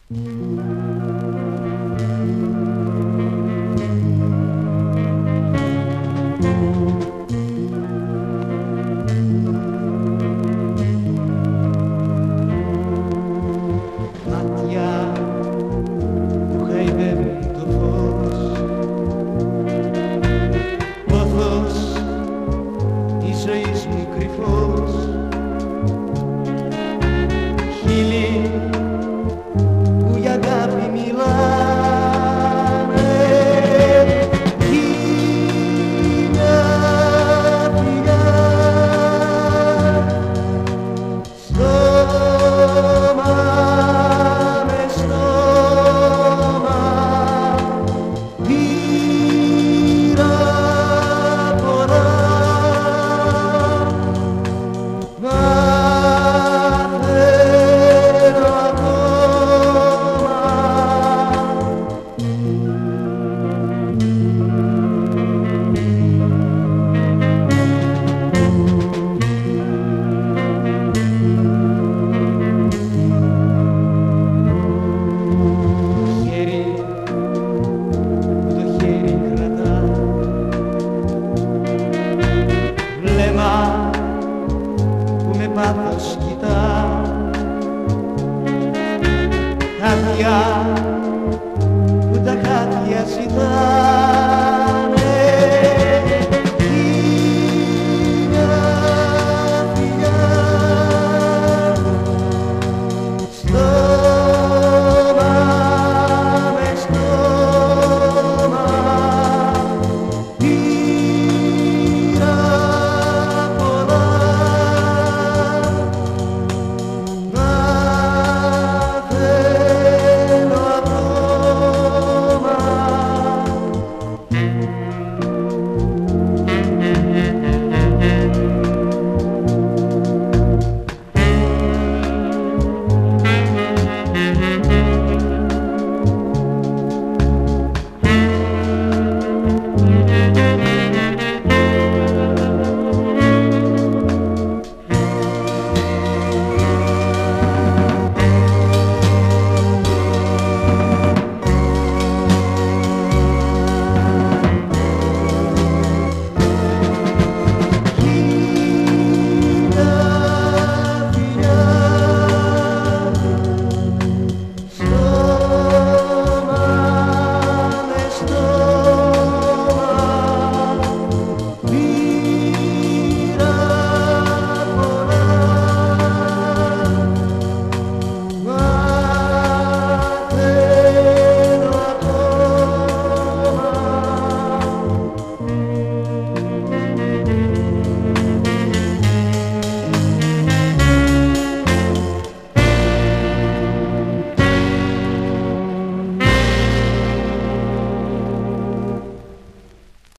Μάτια που χαϊδεύουν το φως, πόθος της ζωής μου κρυφός, χείλη που για αγάπη μιλάνε, είναι φιλιά στόμα με στόμα, πήρα πολλά, μα θέλω ακόμα. Χέρι που το χέρι κρατά, βλέμμα που με πάθος κοιτά, καρδιά